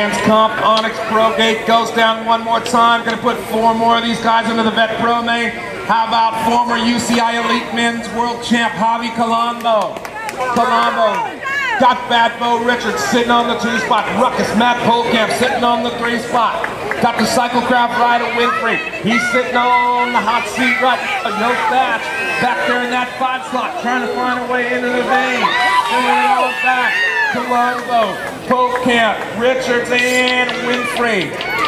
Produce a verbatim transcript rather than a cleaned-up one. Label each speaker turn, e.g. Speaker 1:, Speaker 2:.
Speaker 1: Vans Comp, Onyx Pro Gate goes down one more time. Gonna put four more of these guys into the Vet Pro main. How about former U C I Elite Men's World Champ Javi Colombo? Colombo. Got Bad Bo Richards sitting on the two spot. Ruckus Matt Polkamp sitting on the three spot. Got the Cyclecraft Rider Winfrey. He's sitting on the hot seat right. Yoke Thatch back there in that five slot, trying to find a way into the vein. Doing it all back. Colombo, Polkamp, Richards, and Winfrey.